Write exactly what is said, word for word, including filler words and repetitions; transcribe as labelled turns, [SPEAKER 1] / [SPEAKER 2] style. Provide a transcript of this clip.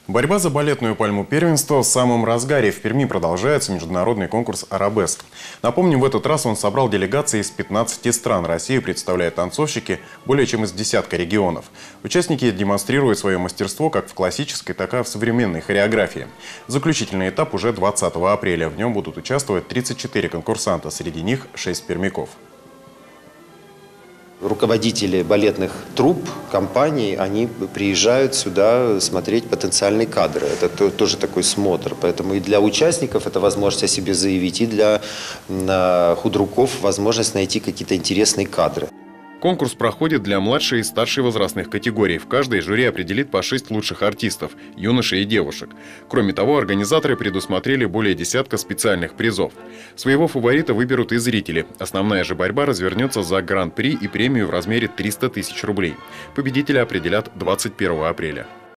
[SPEAKER 1] Борьба за балетную пальму первенства в самом разгаре. В Перми продолжается международный конкурс «Арабеск». Напомним, в этот раз он собрал делегации из пятнадцати стран. Россию представляют танцовщики более чем из десятка регионов. Участники демонстрируют свое мастерство как в классической, так и в современной хореографии. Заключительный этап уже двадцатого апреля. В нем будут участвовать тридцать четыре конкурсанта, среди них шесть пермяков.
[SPEAKER 2] Руководители балетных труп, компаний, они приезжают сюда смотреть потенциальные кадры. Это тоже такой смотр. Поэтому и для участников это возможность о себе заявить, и для худруков возможность найти какие-то интересные кадры.
[SPEAKER 1] Конкурс проходит для младшей и старшей возрастных категорий. В каждой жюри определит по шесть лучших артистов – юношей и девушек. Кроме того, организаторы предусмотрели более десятка специальных призов. Своего фаворита выберут и зрители. Основная же борьба развернется за гран-при и премию в размере триста тысяч рублей. Победителя определят двадцать первого апреля.